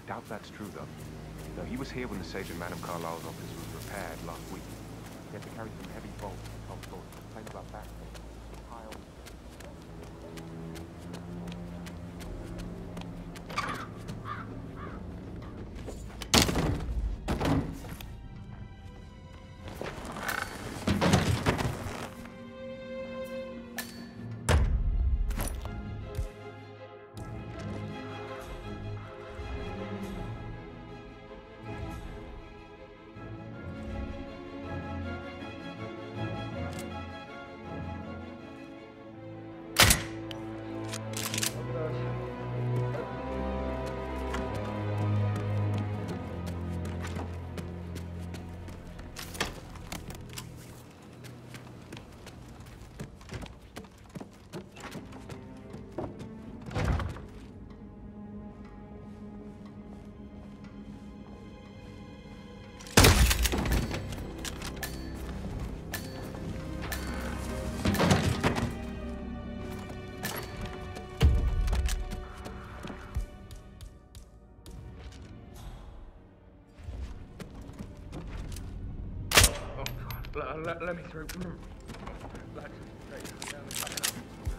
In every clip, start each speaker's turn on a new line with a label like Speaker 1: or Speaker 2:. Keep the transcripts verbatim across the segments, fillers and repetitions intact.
Speaker 1: doubt that's true, though. No, he was here when the sage at Madame Carlisle's office was repaired last week. He had to carry some heavy bolts to the top floor to complain about back pain. Pile. Let, let me through. Relax. Right, down the back now.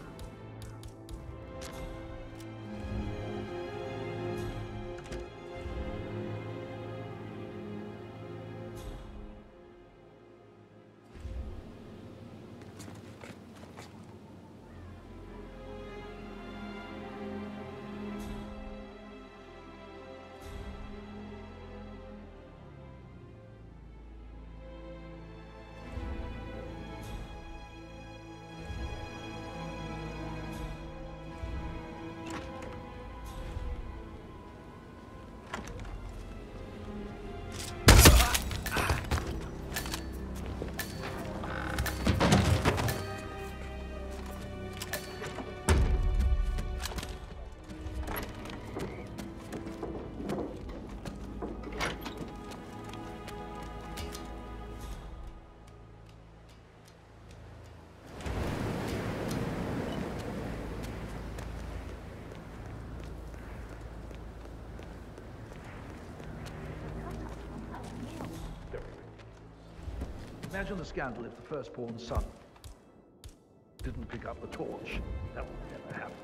Speaker 2: Imagine the scandal if the firstborn son didn't pick up the torch. That would never happen.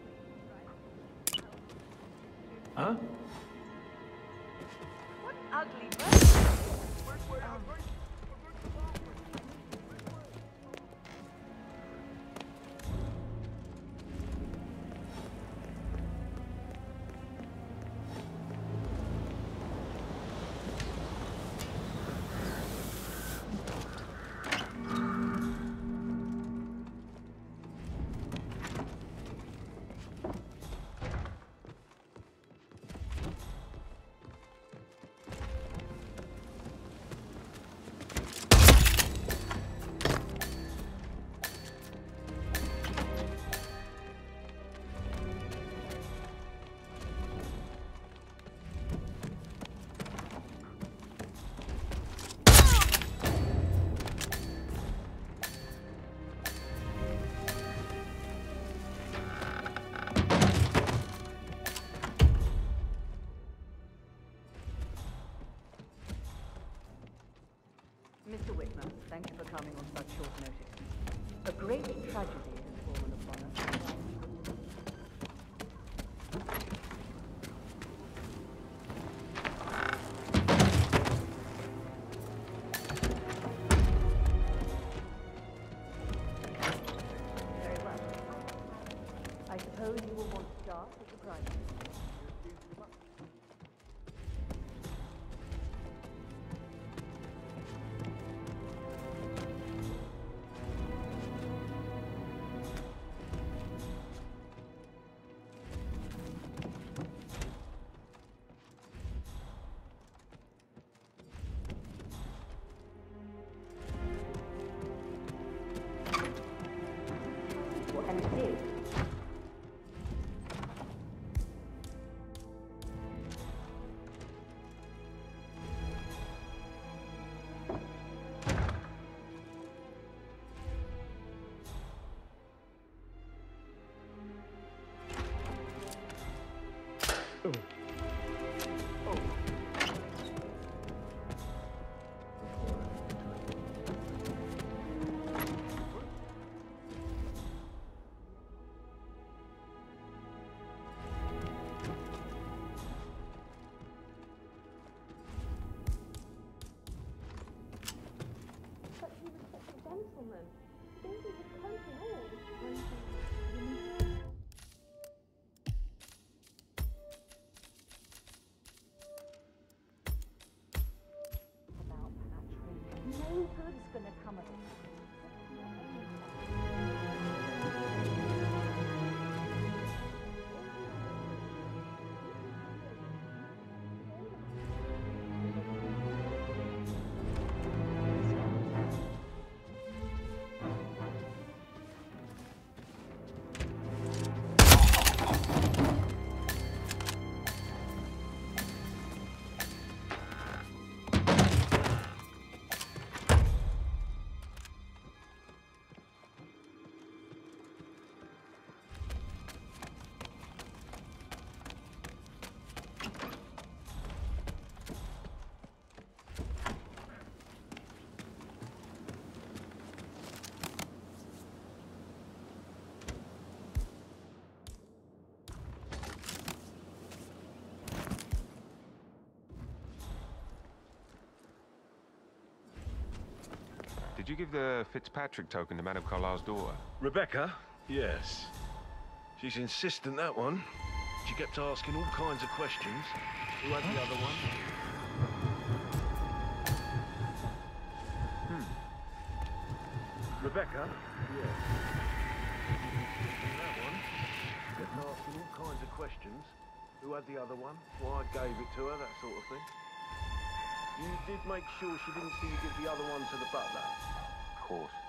Speaker 2: Huh?
Speaker 3: What ugly bird! Um, Mister Whitman, thank you for coming on such short notice. A great tragedy has fallen upon us. Very well. I suppose you will want to start with the private.
Speaker 1: you give the Fitzpatrick token to Madame Carlisle's daughter?
Speaker 4: Rebecca? Yes. She's insistent, that one. She kept asking all kinds of questions. Who had the other one?
Speaker 1: Hmm.
Speaker 4: Rebecca? Yes. That one. She kept asking all kinds of questions. Who had the other one? Why I gave it to her, that sort of thing. You did make sure she didn't see you give the other one to the butler?
Speaker 1: Of course.